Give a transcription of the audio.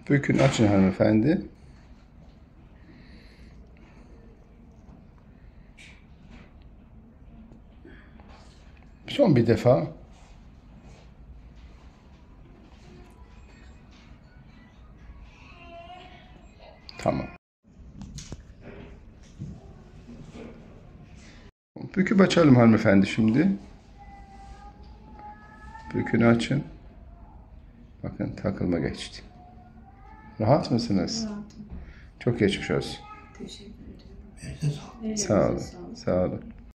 Bükün, açın hanımefendi. Son bir defa. Tamam. Büküp açalım hanımefendi şimdi. Bükünü açın. Bakın takılma geçti. Rahat mısınız? Rahatım. Çok geçmiş olsun. Teşekkür ederim. Sağ olun. Sağ olun.